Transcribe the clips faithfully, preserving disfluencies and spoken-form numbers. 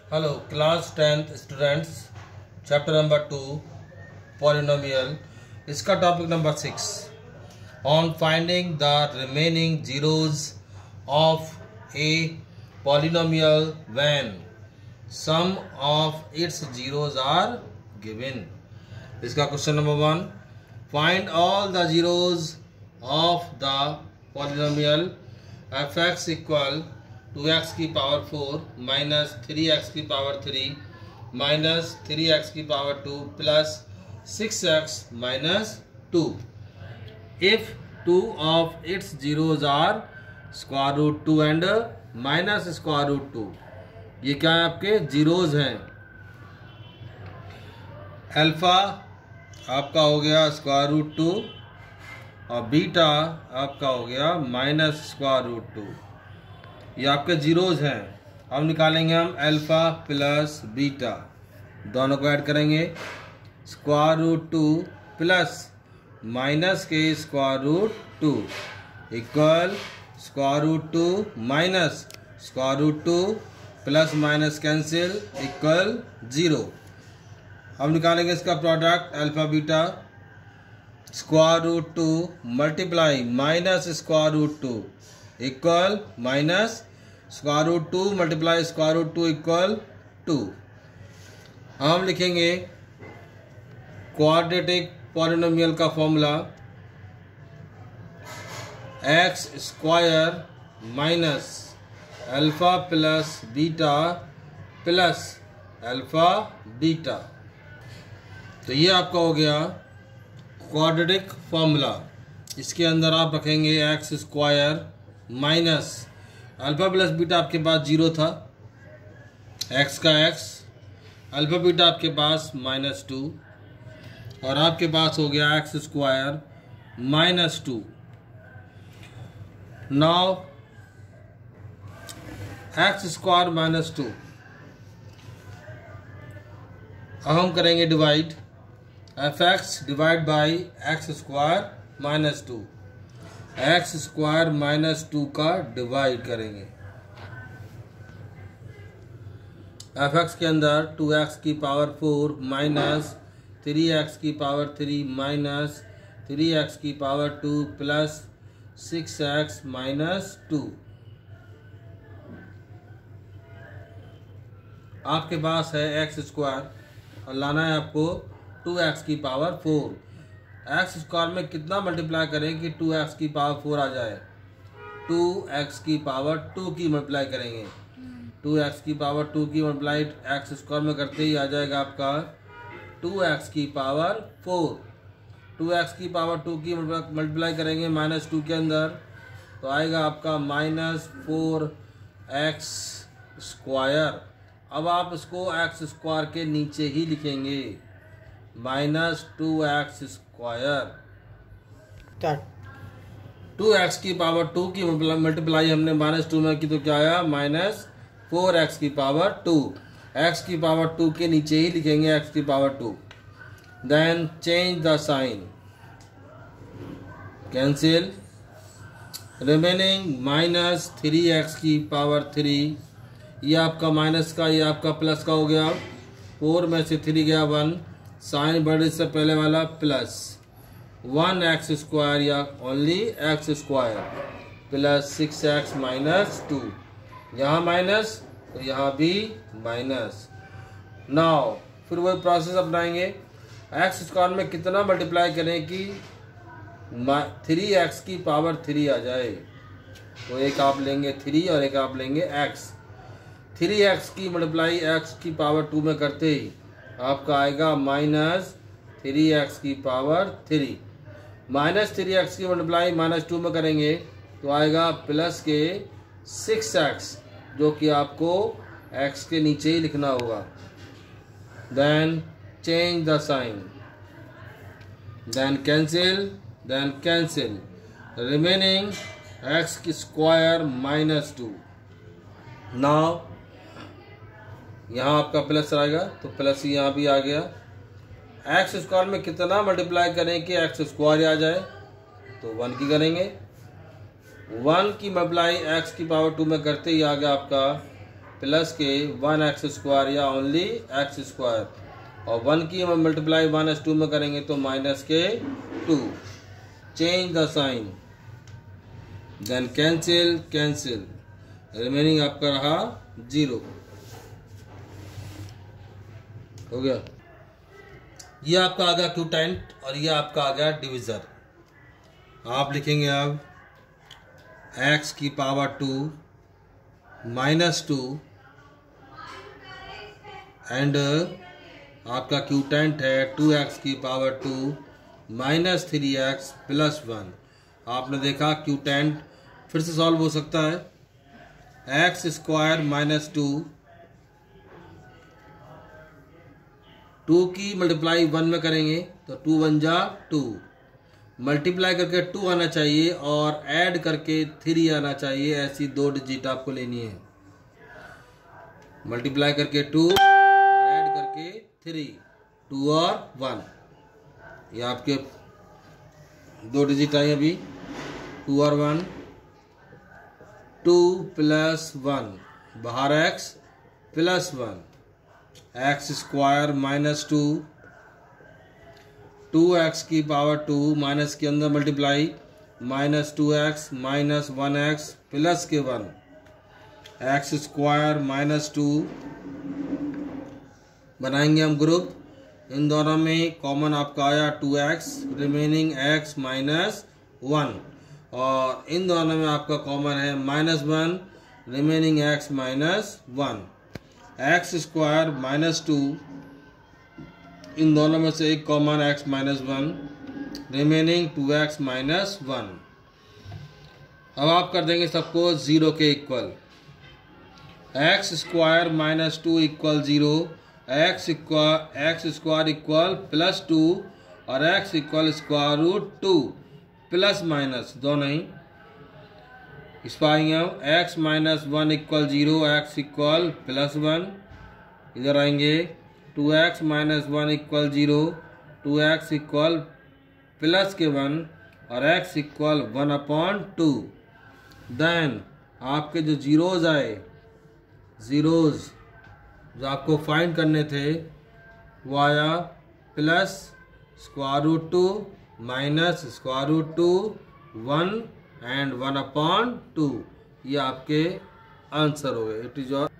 Hello class tenth students, chapter number two polynomial, इसका topic number six on finding the remaining zeros of a polynomial when sum of its zeros are given. इसका question number one, find all the zeros of the polynomial f x equal to x की power four minus three x की power three minus three x की power two plus six x minus two if two of its zeros are square root two and minus square root two. ये क्या है? आपके zeros हैं। Alpha आपका हो गया स्क्वायर रूट टू और बीटा आपका हो गया माइनस स्क्वायर रूट टू। ये आपके जीरोज हैं। अब निकालेंगे हम अल्फा प्लस बीटा, दोनों को ऐड करेंगे। Square root two plus minus के square root two equal square root two minus square root two plus minus cancel equal zero. अब निकालेंगे इसका product alpha beta. Square root two multiply minus square root two equal minus square root two multiply square root two equal two. हम लिखेंगे quadratic polynomial का formula x square minus alpha plus beta plus alpha beta. तो ये आपका हो गया quadratic formula. इसके अंदर आप रखेंगे x square minus alpha plus beta, आपके पास जीरो था, एक्स का एक्स, अल्फा बीटा आपके पास माइनस टू और आपके पास हो गया x square minus two. Now x square minus two हम करेंगे divide, f x divide by x square minus two. X square minus two का डिवाइड करेंगे। एफ एक्स के अंदर टू एक्स की power four minus three x की power three minus three x की power two plus six x minus two. आपके पास है एक्स स्क्वायर और लाना है आपको टू एक्स की पावर फोर। एक्स स्क्वायर में कितना मल्टीप्लाई करें कि टू एक्स की पावर फोर आ जाए? टू एक्स की पावर टू की मल्टीप्लाई करेंगे। टू एक्स की पावर टू की मल्टीप्लाई एक्स स्क्वायर में करते ही आ जाएगा आपका टू एक्स की पावर फोर। टू एक्स की पावर टू की मल्टीप्लाई करेंगे माइनस टू के अंदर तो आएगा आपका माइनस फोर एक्स स्क्वायर। अब आप इसको एक्स स्क्वायर के नीचे ही लिखेंगे, minus two x square. Two x की पावर टू की मल्टीप्लाई हमने माइनस टू में की तो क्या आया? माइनस फोर एक्स की पावर टू। एक्स की पावर टू के नीचे ही लिखेंगे एक्स की power two. Then change the sign, cancel, remaining minus three x की पावर थ्री। ये आपका माइनस का, ये आपका प्लस का हो गया। फोर में से थ्री गया वन, साइन बढ़ने से पहले वाला प्लस वन एक्स स्क्वायर या only x square plus six x minus two. यहाँ माइनस तो यहाँ भी माइनस। नाउ फिर वही प्रोसेस अपनाएंगे। एक्स स्क्वायर में कितना मल्टीप्लाई करें कि थ्री एक्स की पावर थ्री आ जाए? तो एक आप लेंगे थ्री और एक आप लेंगे एक्स। थ्री एक्स की मल्टीप्लाई एक्स की पावर टू में करते ही आपका आएगा माइनस थ्री एक्स की power three. Minus three x की मल्टीप्लाई माइनस टू में करेंगे तो आएगा प्लस के सिक्स एक्स, जो कि आपको एक्स के नीचे ही लिखना होगा। Then change the sign, then cancel, then cancel, remaining x की स्क्वायर माइनस टू। नाउ यहाँ आपका प्लस आएगा तो प्लस यहाँ भी आ गया। एक्स स्क्वायर में कितना मल्टीप्लाई करें कि एक्स स्क्वायर आ जाए? तो वन की करेंगे। वन की मल्टीप्लाई एक्स की पावर टू में करते ही आ गया आपका प्लस के वन एक्स स्क्वायर या ओनली एक्स स्क्वायर, और वन की हम मल्टीप्लाई माइनस टू में करेंगे तो माइनस के two. Change the sign, then cancel cancel, remaining आपका रहा जीरो। हो गया, ये आपका आ गया क्यूटेंट और ये आपका आ गया डिविजर। आप लिखेंगे अब x की power two minus two and आपका क्यूटेंट है टू एक्स की power two minus three x plus one. आपने देखा क्यूटेंट फिर से सॉल्व हो सकता है। X square minus two, two की मल्टीप्लाई वन में करेंगे तो टू वन जा टू, मल्टीप्लाई करके टू आना चाहिए और ऐड करके थ्री आना चाहिए। ऐसी दो डिजिट आपको लेनी है, मल्टीप्लाई करके टू और ऐड करके थ्री, टू और वन। ये आपके दो डिजिट आई अभी, टू और वन। टू प्लस वन, बाहर x plus one, x square minus two, two x की पावर टू माइनस के अंदर multiply minus two x minus one x plus के one, x square minus two. बनाएंगे हम group, इन दोनों में कॉमन आपका आया two x, remaining x minus one, और इन दोनों में आपका कॉमन है minus one, remaining x minus one. X square minus to, इन दोनों में से एक common x minus one, remaining two x minus one. अब आप कर देंगे सबको जीरो के equal. X square minus two equal zero, x equal x square equal plus two और x equal square root two plus minus दोनों ही। इस पाएंगे हम x minus one equal zero, x equal plus one. इधर आएंगे two x minus one equal zero, two x equal plus के one और x equal one upon two. Then आपके जो जीरोज आए, जीरोज जो आपको फाइंड करने थे वो आया plus square root two minus square root two, one and one upon two. ये आपके आंसर हो गए। It is your.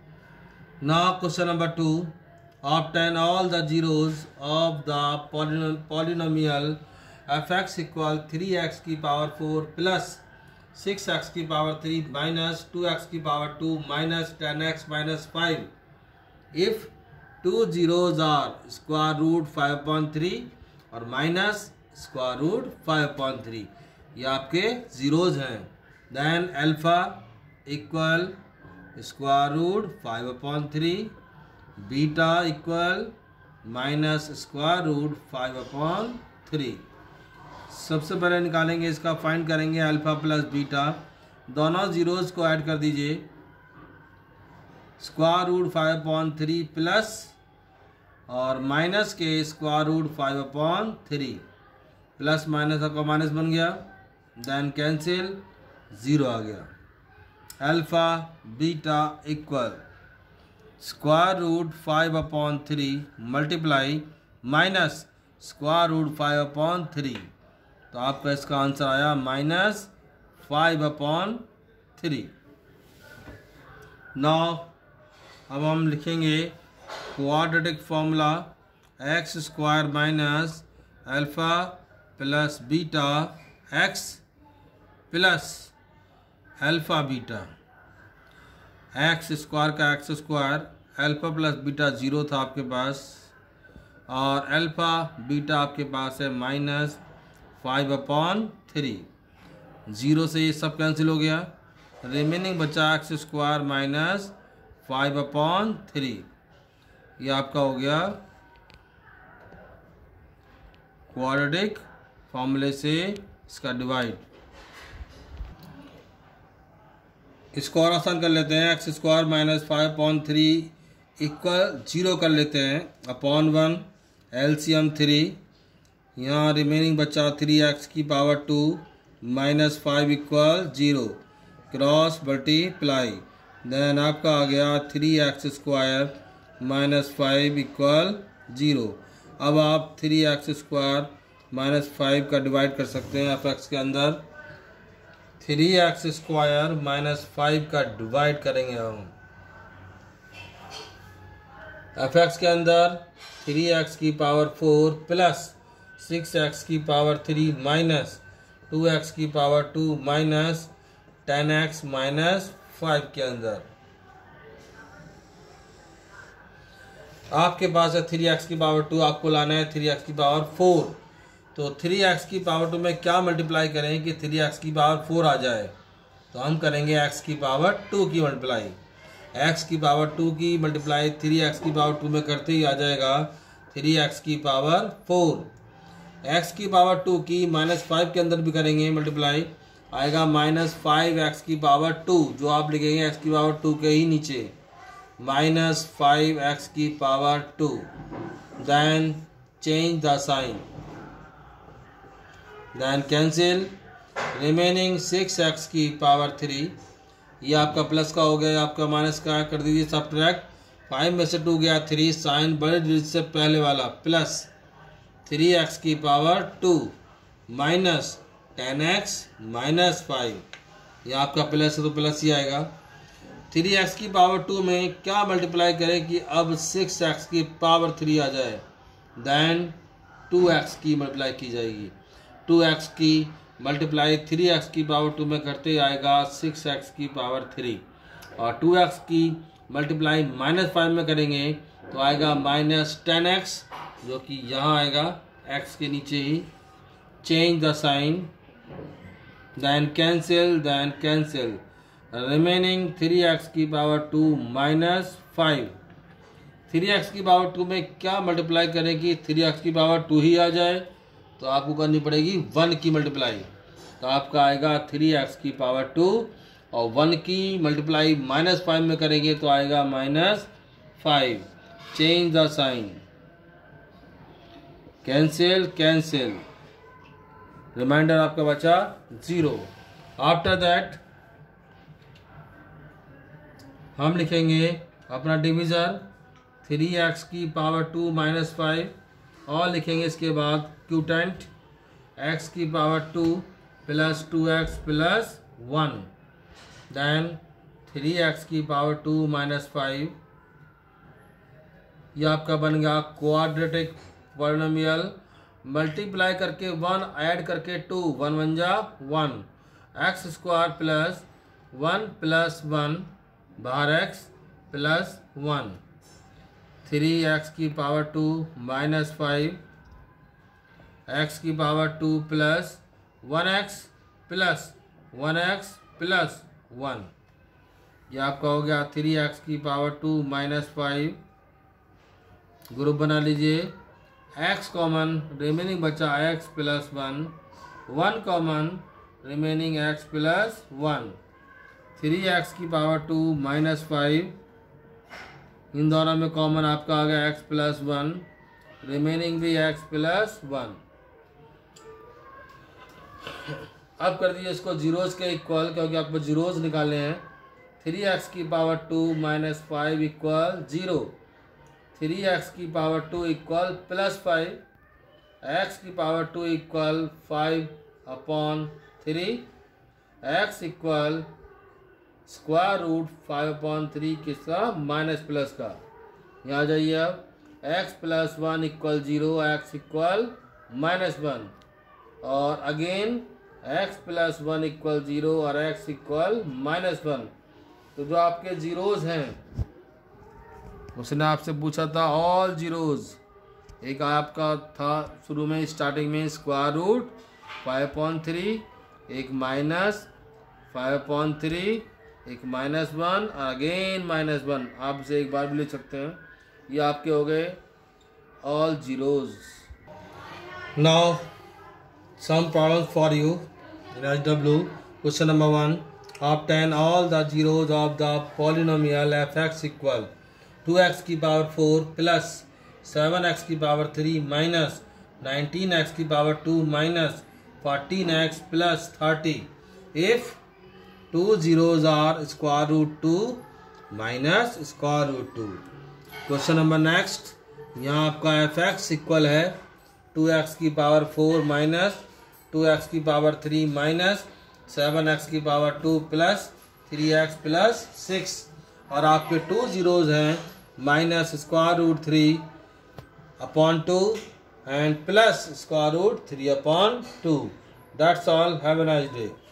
Now question number two, obtain all the zeros of the polynomial f(x) equal three x की power four plus six x की power three minus two x की power two minus ten x minus five if two zeros are square root five upon three और minus square root five upon three. ये आपके zeros हैं। Then alpha equal square root five upon three, beta equal minus square root five upon three. सबसे पहले निकालेंगे इसका, find करेंगे alpha plus beta. दोनों जीरोज को ऐड कर दीजिए, square root five upon three plus और माइनस के square root five upon three, plus minus आपका माइनस बन गया। देन कैंसिल, ज़ीरो आ गया। Alpha beta equal square root five upon three multiply minus square root five upon three. तो आपका इसका आंसर आया minus five upon three. Now अब हम लिखेंगे quadratic formula x square minus alpha plus beta x plus alpha beta. X square का x square, alpha plus beta zero था आपके पास, और अल्फा बीटा आपके पास है minus five upon three. Zero से ये सब कैंसिल हो गया, रिमेनिंग बचा x square minus five upon three. ये आपका हो गया क्वाड्रेटिक फॉर्मूले से इसका डिवाइड। इसको और आसान कर लेते हैं, x square minus five upon three equal zero कर लेते हैं अपॉन वन, एलसीएम थ्री। यहाँ रिमेनिंग बचा थ्री एक्स की power two minus five equal zero, cross multiply then आपका आ गया three x square minus five equal zero. अब आप three x square minus five का डिवाइड कर सकते हैं एफ एक्स के अंदर। Three x square minus five का डिवाइड करेंगे हम एफ एक्स के अंदर। थ्री एक्स की power four plus six x की power three minus two x की power two minus ten x minus five के अंदर। आपके पास है थ्री एक्स की पावर टू, आपको लाना है थ्री एक्स की पावर फोर। तो थ्री एक्स की पावर टू में क्या मल्टीप्लाई करें कि थ्री एक्स की पावर फोर आ जाए? तो हम करेंगे x की पावर टू की मल्टीप्लाई। x की पावर टू की मल्टीप्लाई थ्री एक्स की पावर टू में करते ही आ जाएगा थ्री एक्स की पावर फोर। x की पावर टू की माइनस फाइव के अंदर भी करेंगे मल्टीप्लाई, आएगा माइनस फाइव एक्स की पावर टू, जो आप लिखेंगे x की पावर टू के ही नीचे माइनस फाइव एक्स की power two. Then change the sign, then cancel, remaining six x की पावर थ्री। ये आपका प्लस का हो गया, आपका माइनस का कर दीजिए सब्ट्रैक्ट। फाइव में से टू गया थ्री, साइन बड़े डिजिट से पहले वाला प्लस थ्री एक्स की power two minus ten x minus five. ये आपका प्लस है तो प्लस ही आएगा। थ्री एक्स की पावर टू में क्या मल्टीप्लाई करें कि अब सिक्स एक्स की पावर थ्री आ जाए? देन टू एक्स की मल्टीप्लाई की जाएगी। टू एक्स की मल्टीप्लाई थ्री एक्स की पावर टू में करते आएगा सिक्स एक्स की पावर थ्री, और टू एक्स की मल्टीप्लाई माइनस फाइव में करेंगे तो आएगा माइनस टेन एक्स, जो कि यहाँ आएगा x के नीचे ही। Change the sign, then cancel, then cancel, remaining three x की power two minus five. Three x की पावर टू में क्या मल्टीप्लाई करें कि थ्री एक्स की पावर टू ही आ जाए? तो आपको करनी पड़ेगी वन की मल्टीप्लाई। तो आपका आएगा थ्री एक्स की पावर टू, और वन की मल्टीप्लाई माइनस फाइव में करेंगे तो आएगा minus five. Change the sign, cancel cancel, remainder आपका बचा जीरो। आफ्टर दैट हम लिखेंगे अपना डिवीजन थ्री एक्स की पावर टू माइनस फाइव, और लिखेंगे इसके बाद क्यूटेंट x की power two plus two x plus one. Then three x की पावर टू माइनस फाइव। यह आपका बन गया क्वाड्रेटिक पॉलिनोमियल। मल्टीप्लाई करके वन ऐड करके टू, वन वन जा one, x square plus one plus one बाहर x plus one. Three x की power two minus five, x की power two plus one x plus one x plus one. ये आपका हो गया three x की power two minus five. Group बना लीजिए, x कॉमन, रिमेनिंग बचा x plus one, one common, remaining x plus one. Three x की power two minus five, इन दोनों में कॉमन आपका आ गया x प्लस वन, रिमेनिंग भी x प्लस वन। अब कर दीजिए इसको जीरोस के इक्वल, क्योंकि आपको जीरोस निकालने हैं। थ्री एक्स की power two minus five equal zero, three x की power two equal plus five, x की power two equal five upon three, x equal square root five upon three किसका? Minus plus का। यहाँ आ जाइए अब, x plus one equal zero, x equal minus one, और again x plus one equal zero और x equal minus one. तो जो आपके जीरोज हैं, उसने आपसे पूछा था ऑल जीरोज। एक आपका था शुरू में स्टार्टिंग में square root five point three, एक माइनस फाइव पॉइंट थ्री, एक minus one, again minus one. आप इसे एक बार भी ले सकते हैं। ये आपके हो गए all zeros. Now some problem for you in H W. Question number one, obtain all the zeros of the polynomial f(x) equal two x की power four plus seven x की power three minus nineteen x की power two minus fourteen x plus thirty. If two zeros are square root two minus square root two. Question number next, यहाँ आपका f x equal है two x की power four minus two x की power three minus seven x की power two plus three x plus six, और आपके two zeros हैं minus square root three upon two and plus square root three upon two. That's all, have a nice day.